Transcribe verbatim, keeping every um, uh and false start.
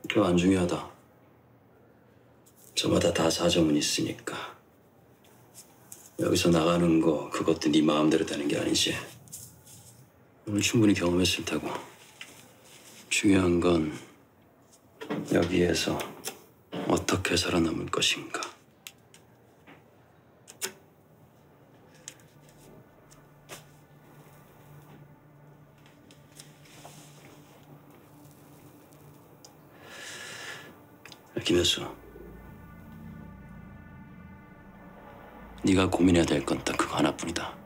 그거 안 중요하다. 저마다 다 사정은 있으니까. 여기서 나가는 거 그것도 네 마음대로 되는 게 아니지. 오늘 충분히 경험했을 테고. 중요한 건 여기에서 어떻게 살아남을 것인가. 김혜수, 네가 고민해야 될 건 딱 그거 하나뿐이다.